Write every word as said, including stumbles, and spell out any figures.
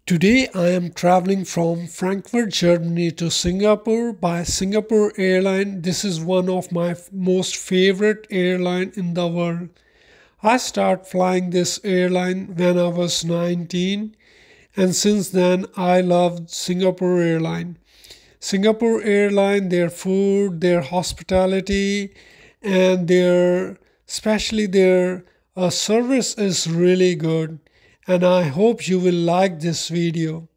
Today I am traveling from Frankfurt, Germany to Singapore by Singapore Airline. This is one of my f- most favorite airline in the world. I started flying this airline when I was nineteen, and since then I loved Singapore Airline. Singapore Airline, their food, their hospitality, and their especially their uh, service is really good. And I hope you will like this video.